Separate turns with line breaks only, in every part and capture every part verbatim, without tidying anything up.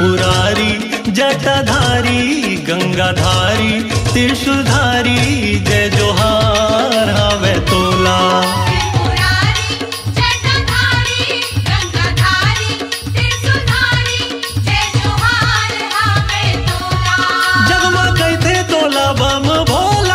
त्रिपुरारी जटाधारी गंगाधारी त्रिशूलधारी जय जोहार हावे तोला। जगमा कहते तोला बम भोला।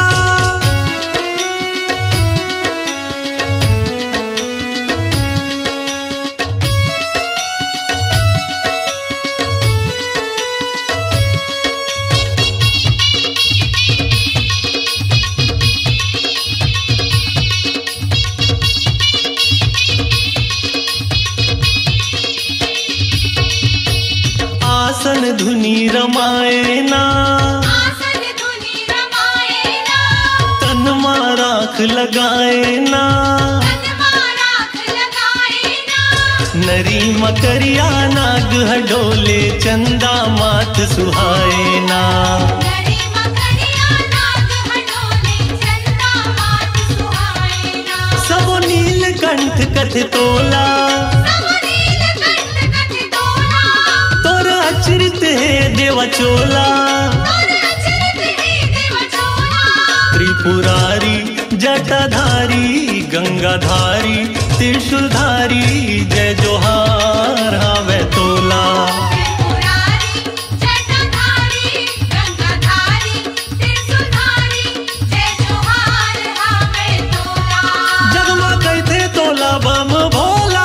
आसन धुनी रमाए ना,
आसन धुनी रमाए ना,
तन मा राख लगाए ना,
तन मा राख लगाए ना।
नरी मकरिया नाग हडोले चंदा मात सुहाए ना।
नरी मकरिया नाग हडोले चंदा मात सुहाए ना।
सब नीलकंठ कथ तोला,
सब नीलकंठ कथ तोला।
तोर अचरित है देवा चोला।
तोर अचरित है देवा चोला।
त्रिपुरारी जटाधारी गंगाधारी त्रिशूलधारी जय जोहार हावे तोला।
त्रिपुरारी जटाधारी गंगाधारी त्रिशूलधारी जय जोहार हावे तोला।
जगमा कहते तोला बम भोला।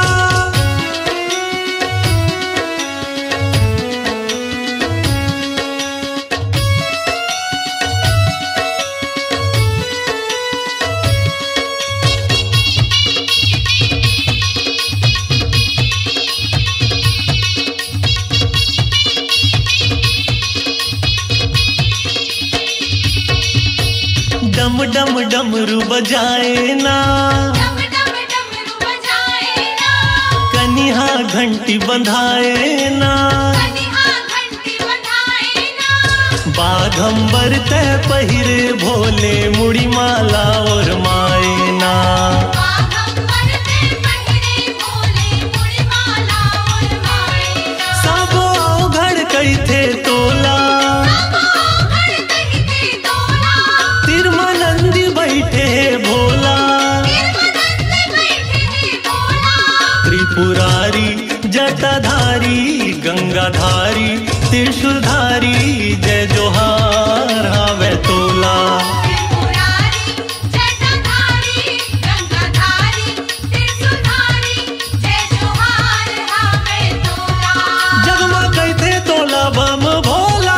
डम डम डमरू बजाए ना,
डम डम डमरू बजाए ना,
कनिहा घंटी बंधाए ना।
कनिहा घंटी बंधाए ना।
बाघंबर तय पहिरे भोले मुड़ी माला और माए ना।
बाघंबर ते पहिरे भोले मुड़ी माला और माए ना।
सबो घड़ कहते तोला,
सबो घड़ कहते तोला।
तिरमानंदी बैठे भोला।
तिरमनंद बैठे हैं भोला।
त्रिपुरारी जटाधारी गंगाधारी त्रिशूलधारी जय जोहार हावे तोला।
त्रिपुरारी जटाधारी गंगाधारी त्रिशूलधारी जय जोहार हावे तोला।
जगमा कहते तोला बम भोला।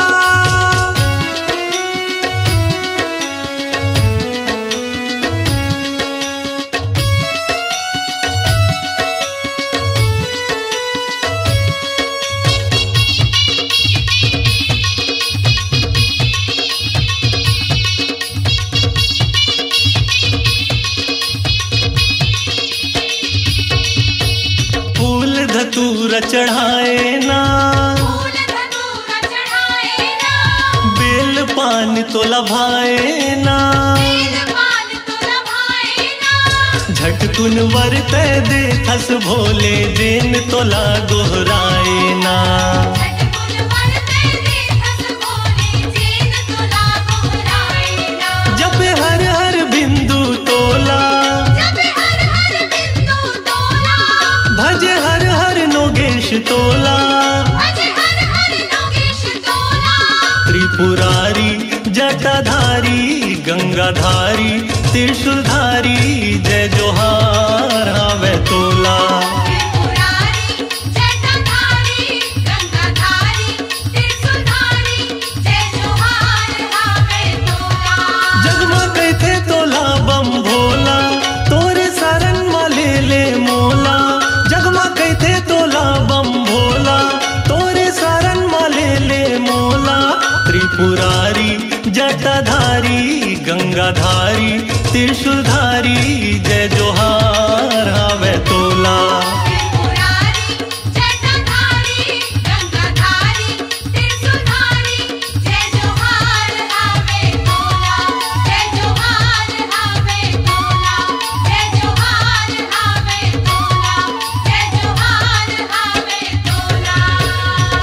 फूल धतूर चढ़ाए ना,
फूल धतूरा चढ़ाए ना,
बेल पान तो लभाए ना।
बेल पान तो लभाए ना।
झटकुन वरते देखस भोले देन तोला गोहराए ना।
झटकुन वरते देखस भोले जेन तोला गोहराए ना।
जब हर हर बिंदु तोला,
जब हर हर बिंदु तोला।
भजे हर हर नोगेश तोला।
भज हर हर नोगेश तोला।
त्रिपुरारी जटाधारी गंगाधारी त्रिशूलधारी जय जोहार हावे तोला।
त्रिपुरारी जटाधारी गंगाधारी त्रिशूलधारी जय जोहार हावे तोला।
जगमा कहते तोला बम भोला, तोरे शरण माले ले मोला। जगमा कहते तोला बम भोला, तोरे शरण माले ले मोला। त्रिपुरारी जटाधारी गंगाधारी त्रिशूलधारी जय जोहार हावे तोला।
त्रिपुरारी जटाधारी गंगाधारी त्रिशूलधारी जय जोहार हावे तोला। जय जोहार हावे तोला। जय जोहार हावे तोला। जय जोहार हावे तोला।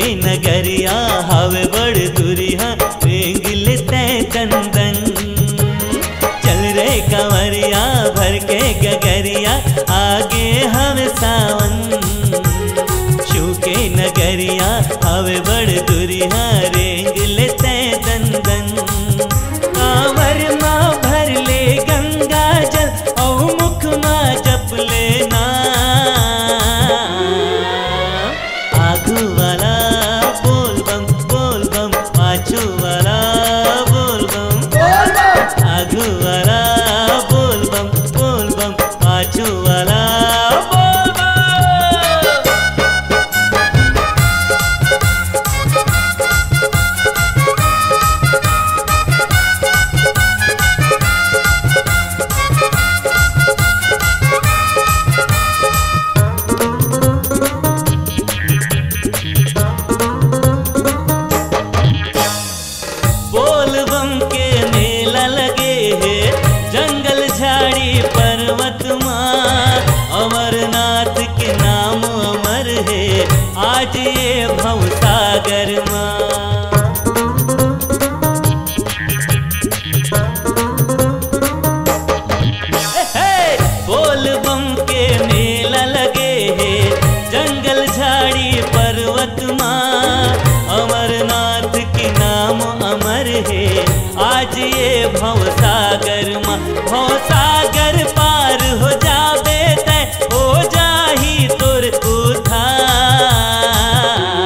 के नगरिया हवे बड़ दुरिया रेंग लेते दंदन। चल रे कंवरिया भर के गगरिया आगे हवे सावन। शिव के नगरिया हवे बड़ दुरिया रेंग लेते दंदन। कांवर माँ भर ले गंगा जल औ मुख माँ जप लेना। आगू वाला बोल बम बोल बम पाछू वाला बोल बम। आगू वाला बोल बम बोल बम पाछू वाला बोल बम। बोल बम के मेला लगे है जंगल झाड़ी पर्वत माँ। अमरनाथ के नाम अमर है आज ये भवसागर माँ। बोल बम के मेला लगे है जंगल झाड़ी पर्वत माँ। अमरनाथ के नाम अमर है आज ये भवसागर माँ। भवसागर पार हो जाबे तय हो जाही तोर उद्धार।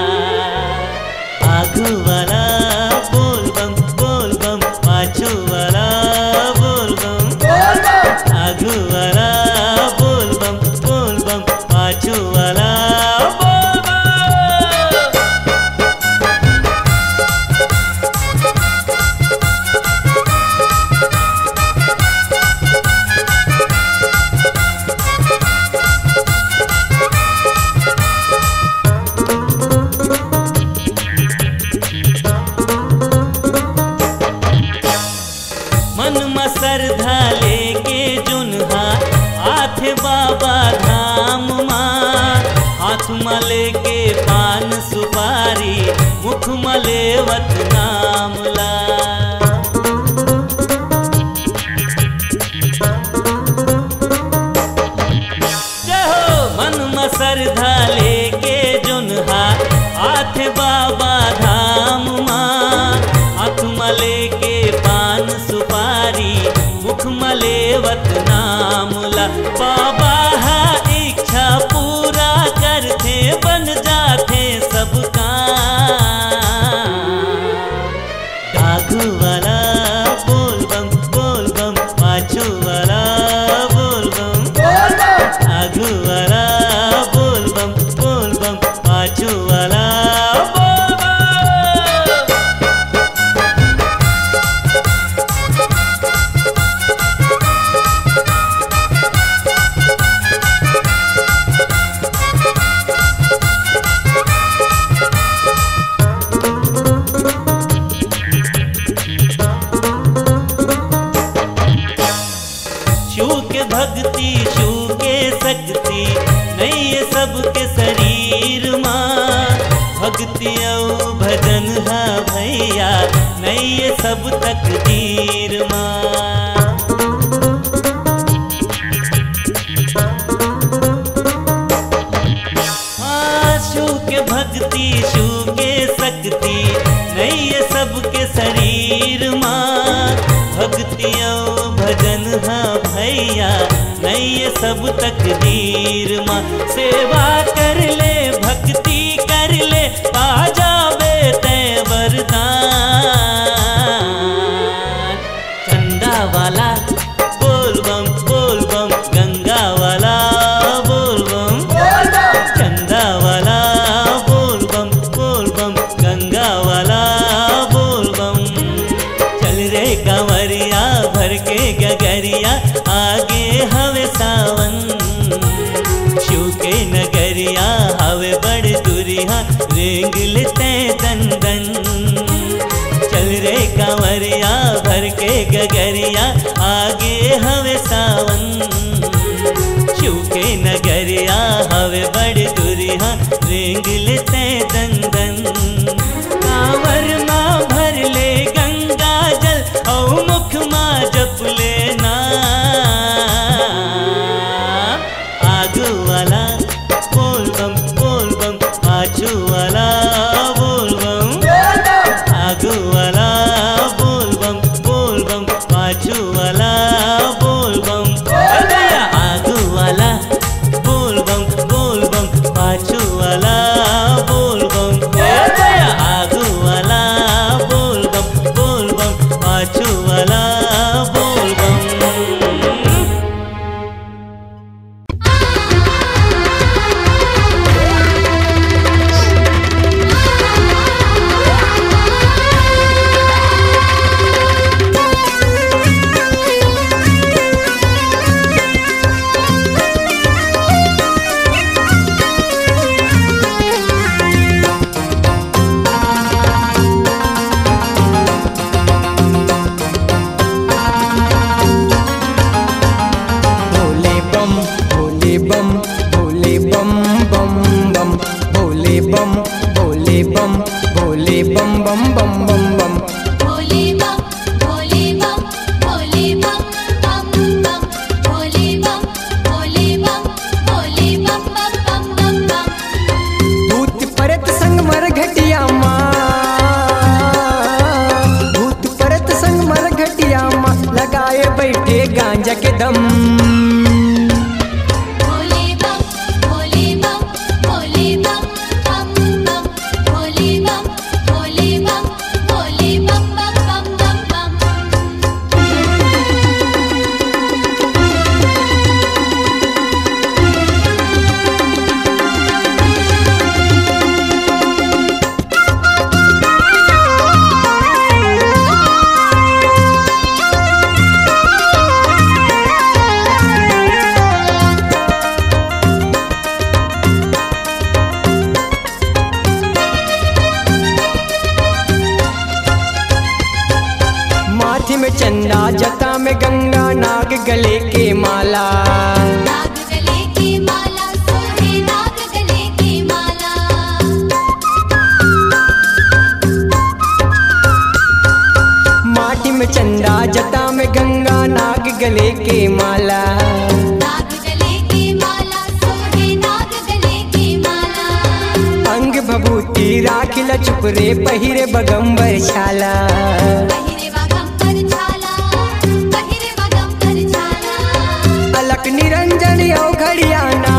आगू वाला बोल बम बोल बम पाछू वाला बोल बम। आगू वाला बोल बम बोल बम पाछू वाला बोल बम। मन में श्रद्धा लेके जुन्हा आथे बाबा धाम माँ। हाथ में लेके पान सुपारी मुख में लेवत नाम ला। जय हो मन में श्रद्धा लेके जुन्हा आथे बाबा धाम माँ। हाथ में लेके पान सुपारी मुख में लेवत नाम ला। बाबा हा इच्छा पूरा करते बन जाते सब काम। आगू वाला बोल बम बोल बम पाछू वाला बोल बम। आगू वाला बोल बम बोल बम पाछू वाला बोल बम। शिव के भक्ति शिव के शक्ति नहीं ये सबके शरीर माँ। भक्ति औ भजन है भैया नहीं ये सब तकदीर माँ। हाँ शिव के भक्ति शिव के शक्ति नहीं ये सबके शरीर माँ। भक्ति औ भजन है भैया नहीं ये सब तकदीर माँ। सेवा कर ले भक्ति कर ले पा जाबे तय वरदान। चंदा वाला बोल बम बोल बम गंगा वाला बोल बम। चंदा वाला बोल बम बोल बम गंगा वाला बोल बम। चल रे कंवरिया भर के गगरिया आगे हवे सावन। शिव के नगरिया हवे बड़ दुरिया रेंग लेते दंदन। चल रे कंवरिया भर के गगरिया आगे हवे सावन। शिव के नगरिया हवे बड़ दुरिया रेंग लेते दंदन। कांवर माँ भर ले गंगा जल और मुख माँ जप लेना। आगू वाला बोल बम बोल बम, पाछू वाला बोल बम, आगू वाला बोल बम बोल बम, पाछू वाला बोल बम। भैया आगू वाला बोल बम बोल बम, पाछू वाला बोल बम। भैया आगू वाला बोल बम बोल बम, पाछू वाला बोल बम।
भोले बम भोले बम भोले बम बम बम, भोले बम भोले बम भोले बम बम बम बम बम।
भोले बम भोले बम भोले बम बम बम, भोले बम भोले बम भोले बम बम बम बम बम।
भूत परत संग मर घटिया माँ, भूत परत संग मर घटिया माँ, लगाए बैठे गांजा के दम।
भोले बम भोले बम भोले बम बम बम, भोले बम भोले बम भोले बम बम बम बम बम।
माथे में चंदा जटा में गंगा, नाग गले के माला।
नाग गले की माला सोहे, नाग गले की माला।
माटी में चंदा जटा में गंगा, नाग गले के माला।
नाग गले की माला सोहे, नाग गले की माला।
अंग भभूति राखिल चुप रे, पहिरे बगंबर छाला।
पहिरे बगंबर छाला, पहिरे बगंबर छाला।
अलक निरंजन यो घड़ियाना,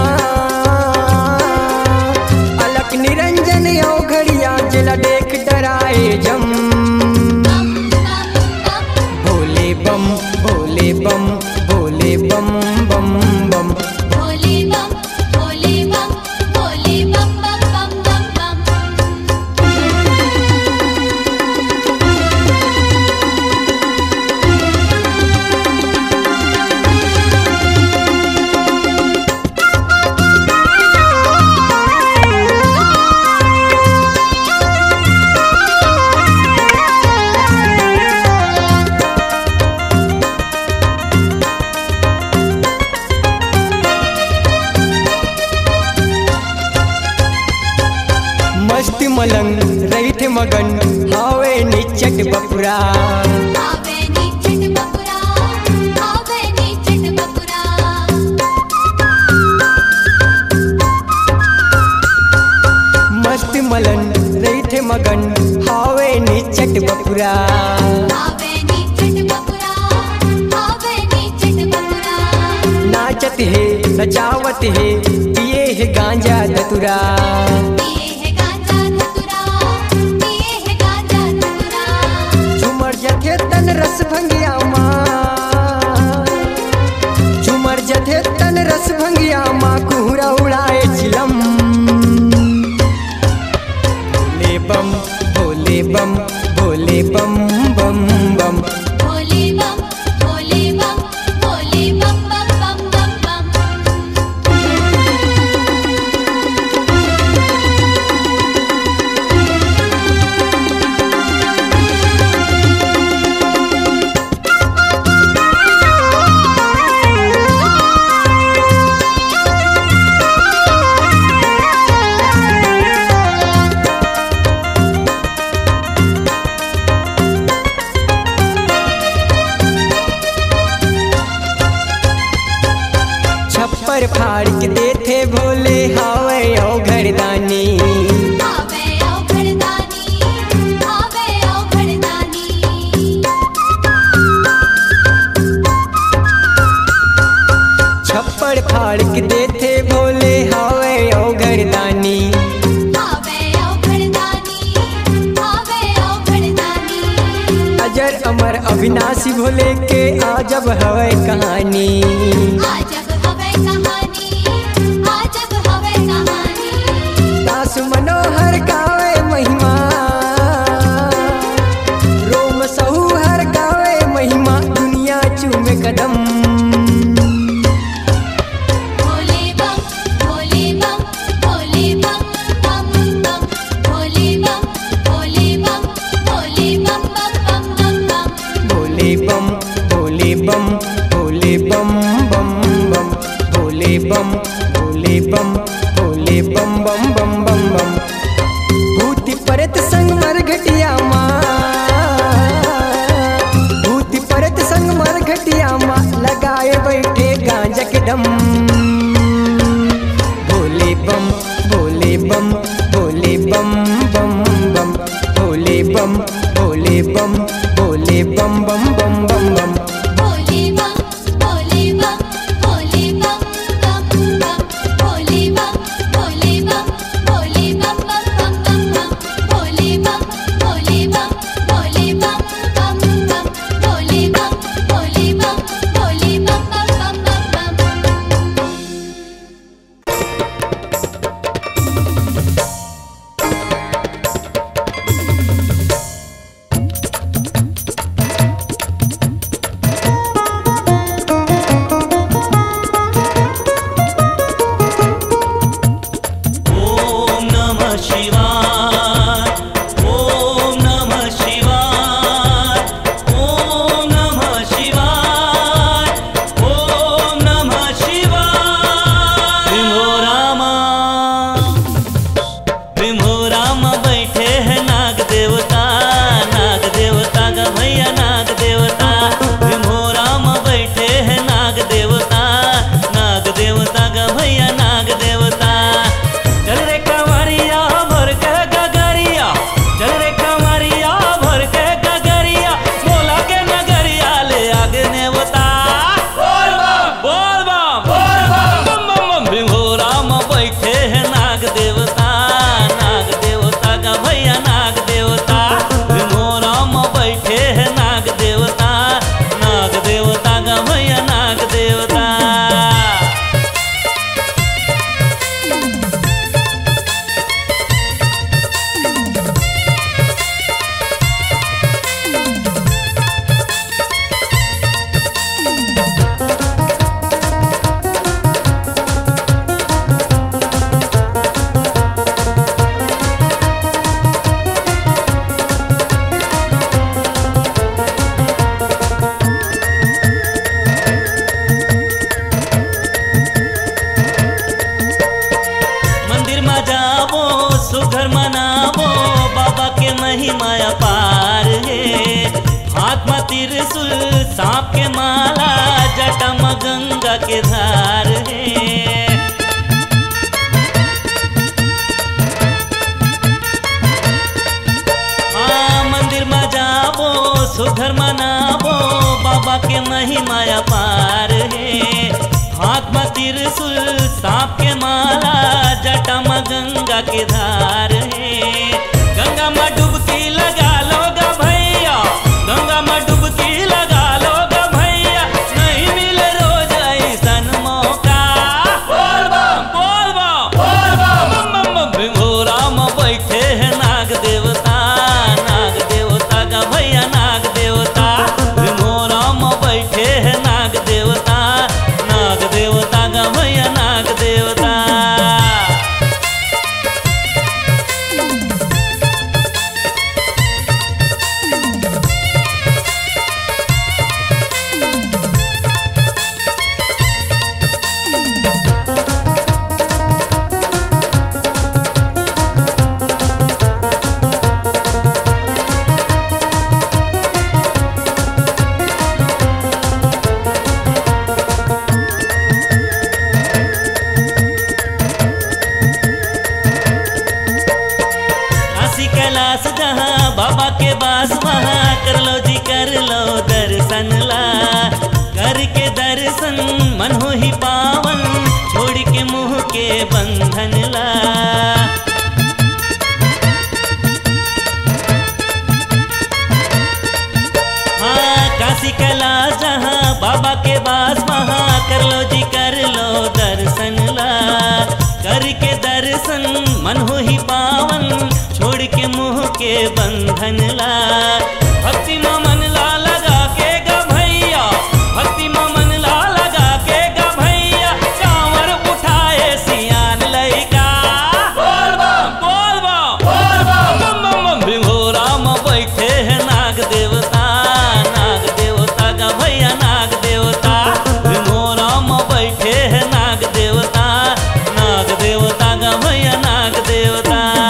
अलक निरंजन यो घड़िया, जला देख डराए जम।
बम बम बम,
भोले बम भोले बम भोले बम बम बम।
भोले बम भोले बम भोले बम बम बम बम बम।
मस्त मलंग रहित मगन, हावे निचट बपुरा।
आवे नीचट बपुरा, आवे नीचट बपुरा।
मस्त मलन रहित मगन, हावे निचट बपुरा।
आवे नीचट बपुरा, आवे नीचट बपुरा।
नाचत है नचावत है, पिए है गांजा धतुरा।
पिए है गांजा धतुरा, पिए है गांजा धतुरा।
झुमर जथे तन रस भंगिया माँ, झुमर जथे तन रस भंगिया माँ, कुहरा उड़ाए चिलम। भोले बम भोले बम भोले बम बम बम।
भोले बम भोले बम भोले बम बम बम बम बम।
अविनाशी भोले के आजब हवे कहानी।
आजब हवे कहानी, आजब हवे कहानी।
दास मनोहर गावे महिमा, रोम सहुहर गावे महिमा, दुनिया चूमे कदम।
भोले बम, भोले बम, भोले बम बम बम। भोले बम, भोले बम, भोले बम बम बम बम बम।
भोले बम भोले बम भोले बम बम बम। भोले बम भोले बम भोले बम बम बम बम बम। भूति परत संग मर घटिया माँ, भूति परत संग मर घटिया माँ, लगाए बैठे गांजा के दम। भोले बम भोले बम भोले बम बम बम। भोले बम भोले बम भोले बम बम बम बम बम।
भोले बम, भोले बम, भोले बम बम बम। भोले बम, भोले बम, भोले बम बम बम बम बम। भोले बम, भोले बम, भोले बम बम बम। भोले बम, भोले बम, भोले बम बम बम बम बम।
ओम नमः शिवाय, ओम नमः शिवाय, ओम नमः शिवाय, ओम नमः शिवाय। भीमो रामा, भीमो रामा बैठे हैं नाग देवता, नाग देवता का भैया नाग देवता। भीमो रामा बैठे हैं नाग देवता, नाग देवता का भैया नाग देवता। चल रे कमरिया भर के गगरिया, चल रे कमरिया भर के गगरिया, बोला के नगरिया ले आगे नेवता। बोल बम, बोल बम, बोल बम, बम बम बम। भीमो रामा बैठे हैं नाग देवता, नाग देवता का भैया नाग देवता। भीमो रामा बैठे हैं नाग देवता, नाग देवता का भैया नाग देवता। मंदिर में जाबो सुघर मनाबो, बाबा के महिमा अपार है। हाथ में त्रिशूल सांप के माला, जटा में गंगा के धार है। हाँ मंदिर में जाबो सुघर मनाबो, बाबा के महिमा अपार है। हाथ में त्रिशूल सांप के माला, जटा में गंगा के धार है। गंगा में डुबकी लगा लोगा भैया, गंगा में डुबकी लगा लोगा भैया, नहीं मिले रोज ऐसन मौका। बोल बम, बोल बम, बोल बम, बम बम बम। भीमो रामा बैठे हैं नाग देवता, नाग देवता का भैया नाग देवता। भीमो रामा बैठे हैं नाग देवता, नाग देवता का भैया नाग देवता। काशी कैलाश जहाँ बाबा के बास, वहाँ कर लो जी कर लो दर्शन ला। करके दर्शन मन हो ही पावन, छोड़ के मुँह के बंधन ला। हाँ बंधन ला। भक्ति में मन ला लगा के गा भैया, भक्ति में मन ला लगा के गा भैया, कांवर उठाए सियान लइका। बोल बम बोल बम बोल बम बम बम बम। भिंगोरा में बैठे हैं नाग देवता, नाग देवता गा भैया नाग देवता। भिंगोरा में बैठे हैं नाग देवता, नाग देवता गा भैया नाग देवता।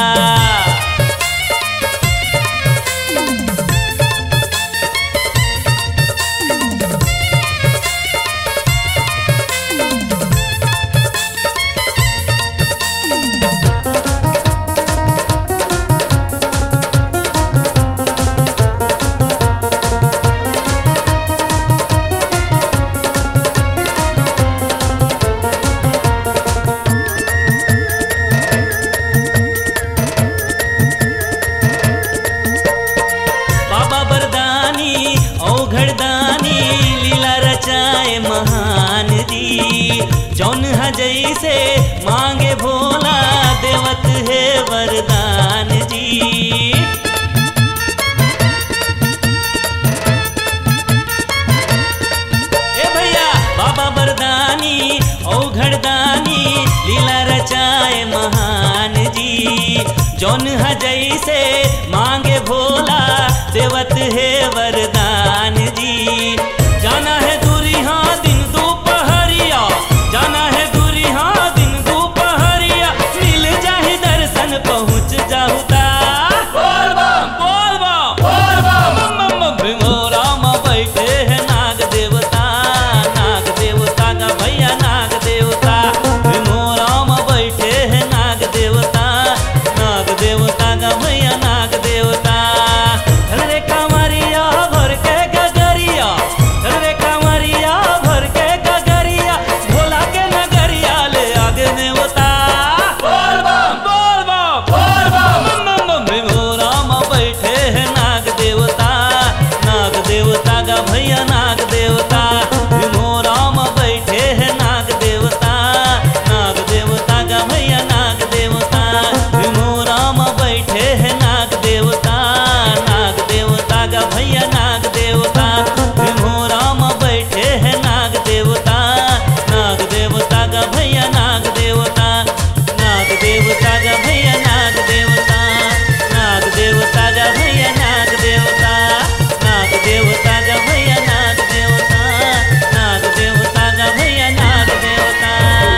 बाबा बरदानी औघड़दानी लीला रचाए महान दी। जौन ह जैसे मांगे भोला देवत है वरदान जी। ए भैया बाबा बरदानी औघड़दानी लीला रचाए महान जी। जौन ह जैसे मांगे भोला देवत है वरदान जी। जाना है दूरी हाँ दिन दोपहरिया, जाना है दूरी हाँ दिन दोपहरिया, मिल जाहि दर्शन पहुँच जाहुता। बोल बम बोल बम बोल बम बम बम बम। भिंगोरा में बैठे हैं नाग देवता, नाग देवता गा भैया नाग देवता। भिंगोरा में बैठे हैं नाग देवता, नाग देवता गा भैया नाग देवता। चल रे कांवरिया भर के गगरिया, चल रे कांवरिया भर के गगरिया, भोला के नगरिया ले आगे नेवता। बोल बम बोल बम बोल बम बम बम बम। भिंगोरा में बैठे हैं नाग देवता, नाग देवता गा भैया नाग देवता। भिंगोरा में बैठे हैं नाग देवता, नाग देवता गा भैया नाग देवता। भिंगोरा में बैठे हैं नाग देवता, नाग देवता गा भैया नाग देवता। भिंगोरा में बैठे हैं नाग देवता, नाग देवता गा भैया नाग देवता। नाग देवता गा भैया नाग देवता, नाग देवता गा भैया नाग देवता। नाग देवता गा भैया नाग देवता, नाग देवता गा भैया नाग देवता।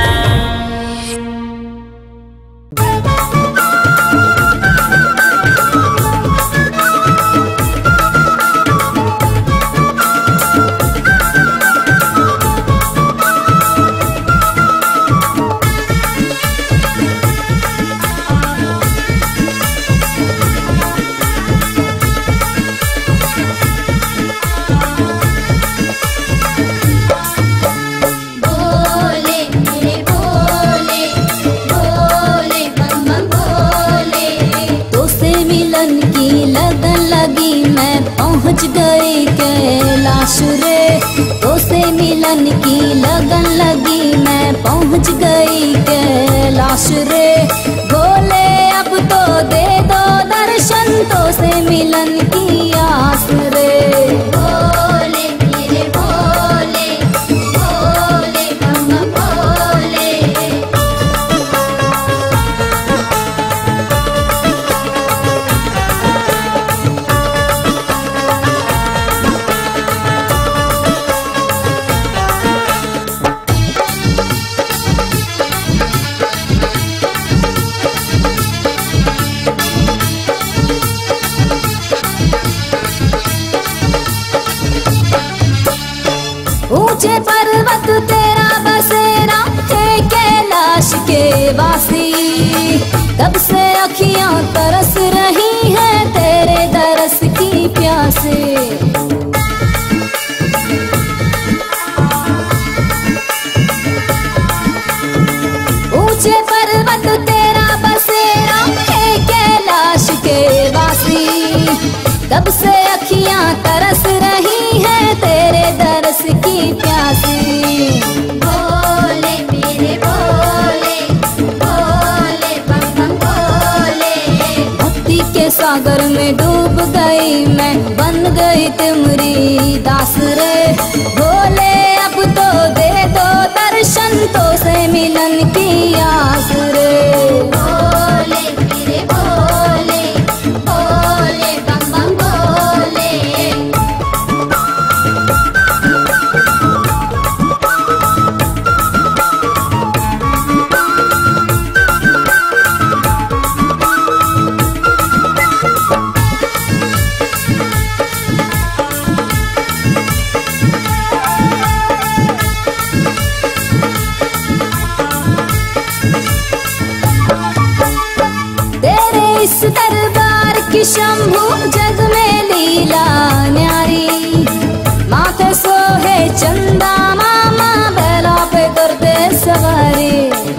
भोले मेरे भोले, भोले बम बम भोले।
तो से मिलन की लगन लगी मैं पहुंच गई कैलाश रे। तो से मिलन की लगन लगी मैं पहुंच गई कैलाश रे। भोले अब तो दे दो दर्शन, तो से मिलन की आस रे।
भोले मेरे भोले, भोले बम बम भोले।
ऊंचे पर्वत तेरा बसेरा है कैलाश के वासी। तब से अखियां तरस रही हैं तेरे दरस की प्यासे। ऊंचे पर्वत तेरा बसेरा है कैलाश के वासी। तब से अखियां तरस रही हैं तेरे दरस की प्यासी।
भोले मेरे भोले, भोले बम बम भोले।
सागर में डूब गई मैं, बन गई तुमरी दास रे। भोले अब तो दे दो दर्शन, तो से मिलन की आस रे।
भोले मेरे भोले, भोले बम बम भोले।
तेरे इस दरबार की शंभु जग में लीला न्यारी, माथे सोहे चंदा मामा बैला पे करते सवारी।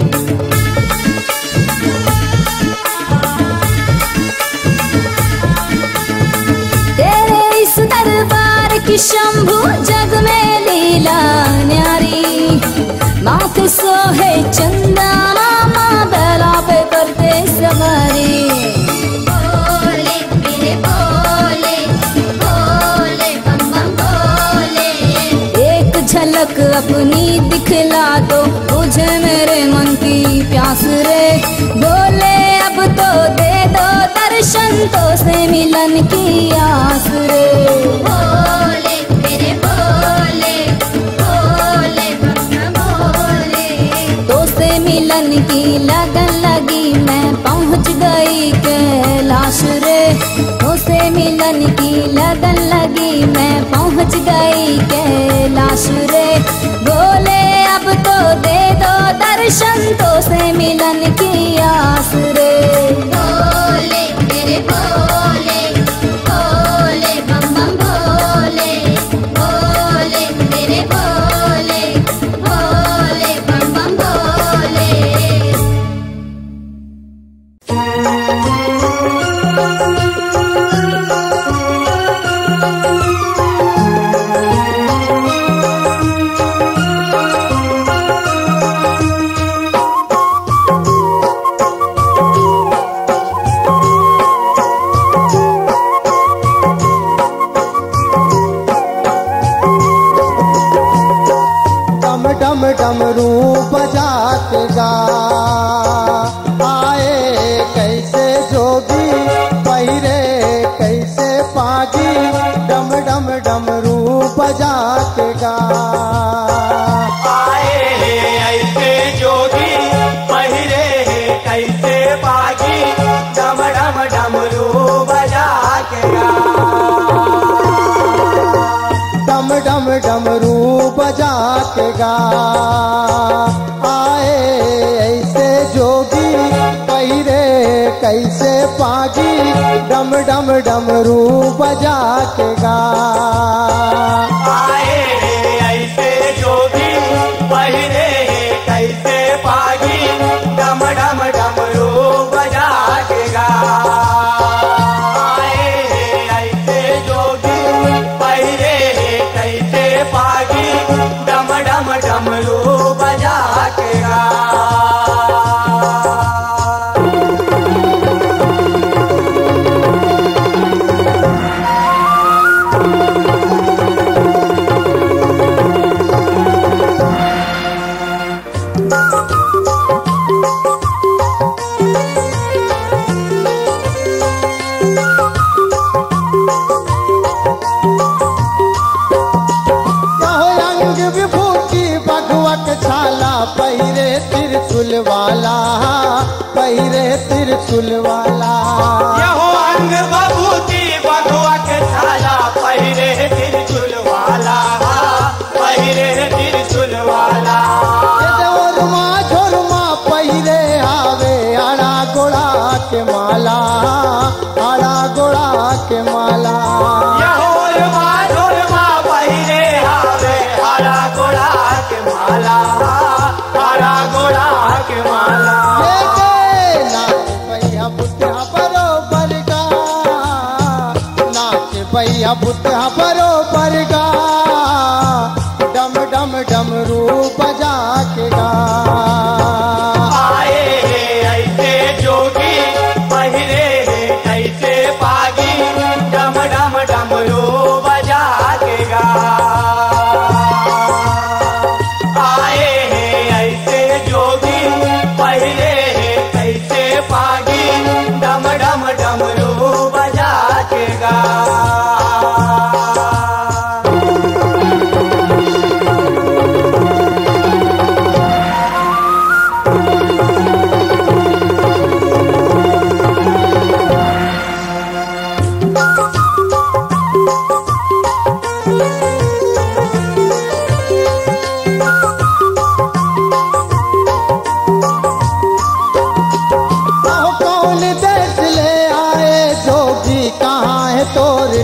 तेरे इस दरबार की शंभु जग में लीला न्यारी, माथे सोहे चंदा मामा बैला पे करते सवारी।
भोले मेरे भोले, भोले बम बम भोले।
एक झलक अपनी दिखला दो, बुझे मेरे मन की प्यास रे। भोले अब तो दे दो दर्शन, तो से मिलन की आस रे।
भोले मेरे भोले, भोले बम बम भोले।
तो से मिलन की लगन लगी मैं, पहुंच गई कैलाश रे। तो से मिलन की लगन लगी मैं, पहुंच गई कैलाश रे। भोले अब तो दे दो दर्शन, तो से मिलन की आस रे।
भोले मेरे भोले, भोले बम बम भोले। भोले मेरे भोले, भोले बम बम भोले।
डम डम डमरू बजाते गा आए कैसे जोगी, पहिरे कैसे पागी। डम डम डमरू बजाते गा
आए ऐसे जोगी, पहिरे कैसे बागी। डम डम डमरू बजा के गा।
डम डम डमरू बजा के गा आए ऐसे जोगी, पहिरे कैसे पागी। डम डम डमरू बजा के गा
आए ऐसे जोगी, पहिरे कैसे बागी। डम डम डमरू बजा के गा। आए ऐसे जोगी, पहिरे कैसे बागी। डम डम डमरू बजा के गा।
पहिरे त्रिशूल वाला, पहिरे त्रिशूल वाला।
यहो अंग बबूती बघुआ के छाला, पहिरे त्रिशूल वाला, पहिरे त्रिशूल वाला।
झोरमा झोरमा पहिरे आवे, आड़ा गोड़ा के माला, आड़ा गोड़ा के माला।
यहो रमा ढोरमा पहिरे आवे, आड़ा गोड़ा के माला, आड़ा गोड़ा के माला।
नाच भैया बुद्धा बरोबर गा, नाच भैया बुद्धा बरोबर गा। डम डम डमरू बजा के गा।
आए ऐसे जोगी, पहिरे कैसे पा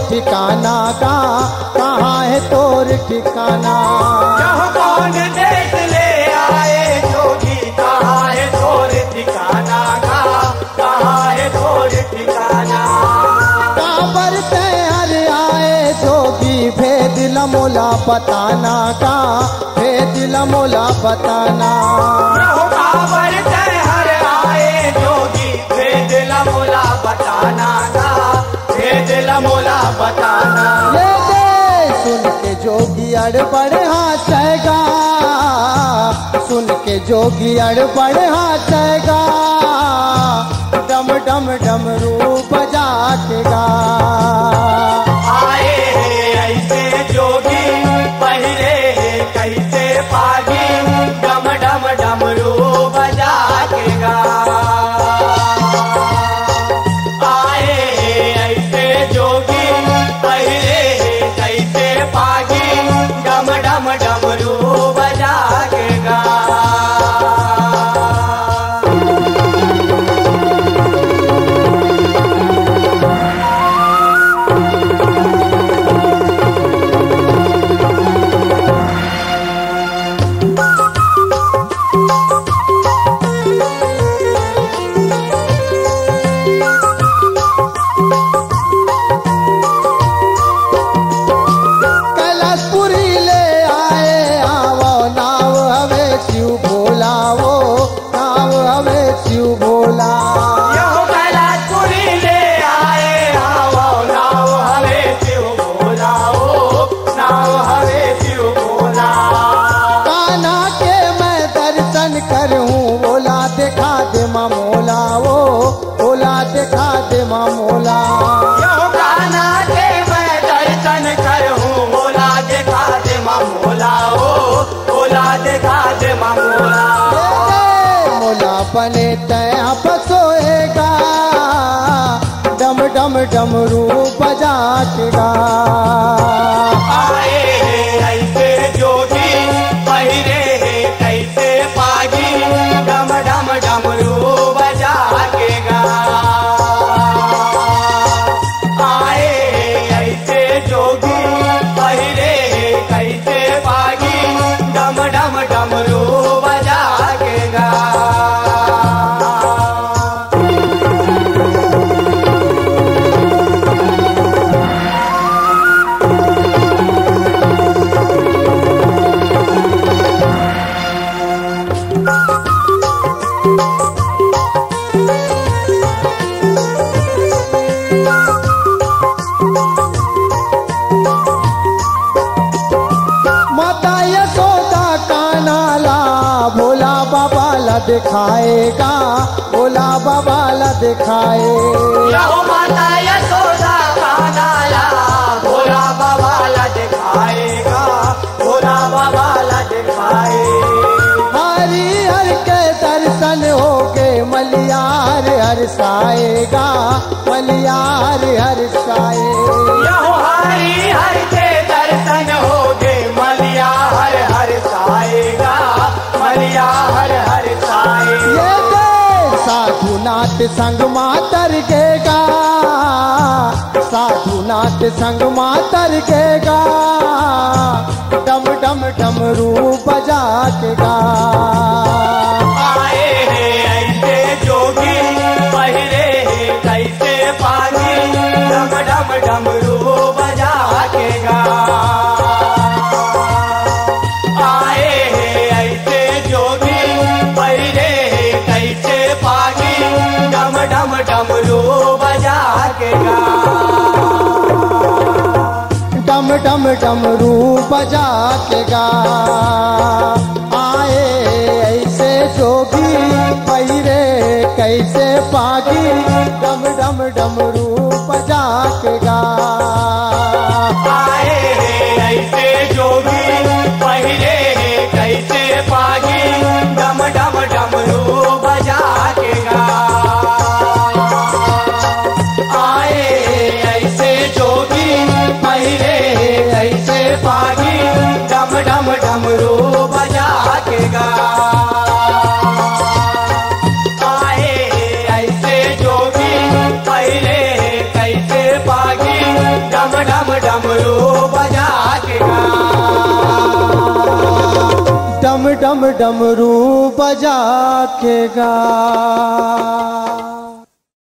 ठिकाना का, कहाँ है तोर ठिकाना।
यह कौन देश ले आए जोगी, कहाँ है तोर ठिकाना का, कहाँ है तोर ठिकाना।
काबर से हर आए जोगी, भेद लमोला बताना का, भेद लमोला बताना।
यह काबर से हर आए जोगी, भेद लमोला बताना का, भेद लमोला बताना।
ये दे सुन के जोगी अड़बड़ हाथेगा, सुन के जोगी अड़बड़ हाथेगा, डम डम डमरू बजातेगा।
आए ऐसे जोगी, पहले कैसे पागी, डम डम डमरू बजाएगा। आए ऐसे जोगी, पहले कैसे पागी, डम डम डमरू बजाएगा।
कैलाशपुरी ले आए आवो, नाव हवे शिव भोला, वो नाव हवे शिव भोला।
यो कैलाशपुरी ले आए आवो, नाव हवे शिव भोला, ओ नाव हवे शिव भोला।
कान्हा के मैं दर्शन करूं, बोला दिखा दे मामोला, वो बोला दिखा दे मामोला।
यो कान्हा के मैं दर्शन करूं, बोला देखा दे मामोला, ओ बोला देखा दे मामोला।
मोला बने तया पसोएगा, डम डम डमरू बजातेगा।
आए ऐसे जोगी, पहिरे कैसे पागी, डम डम डमरू बजाएगा। आए ऐसे जोगी, पहिरे कैसे पागी, डम डम डमरू बजाएगा।
माता यशोदा का नाला, भोला बाबा ला दिखाएगा, भोला बाबा ला दिखाए।
यहो माता यशोदा का नाला, भोला बाबा ला दिखाएगा, भोला बाबा ला दिखाए।
हरि हर के दर्शन होगे, मलियार हर्षाएगा, मलियार हर्षाए।
यहो हरि हर के दर्शन होगे, मलिया हर हर साएगा, मलिया हर हर साए।
ये दे साधुनाथ संग मातर गेगा, साधुनाथ संग मातर गेगा, डम डम डमरू बजातेगा।
आए ऐसे जोगी, पहिरे कैसे पागी, डम डम डमरू बजाएगा। आए ऐसे जोगी, पहिरे कैसे पागी, डम डम डमरू बजाएगा।
डम डम डमरू बजातेगा। आए ऐसे जोगी, पहिरे कैसे पागी, डम डम डमरू बजातेगा।
आए ऐसे जोगी, पहिरे कैसे पागी, डम डम डमरू बजाएगा। आए ऐसे जोगी, पहिरे ऐसे पागी, डम डम डमरू बजाएगा। आए ऐसे जोगी, पहिरे कैसे पागी, डम
डम डमरू बजा के गा।